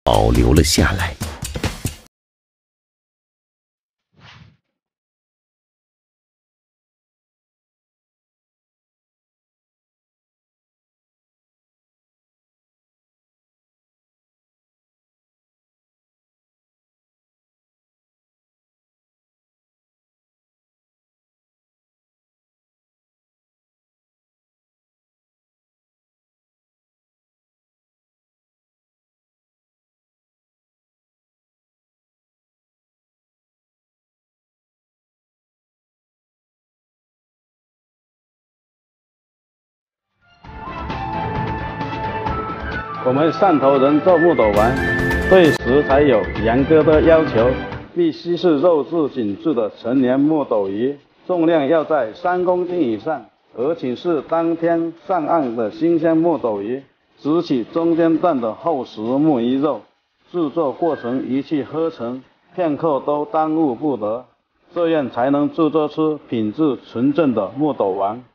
保留了下来。 我们汕头人做木斗丸，对食材有严格的要求，必须是肉质紧致的成年木斗鱼，重量要在3公斤以上，而且是当天上岸的新鲜木斗鱼，只取中间段的厚实木鱼肉。制作过程一气呵成，片刻都耽误不得，这样才能制作出品质纯正的木斗丸。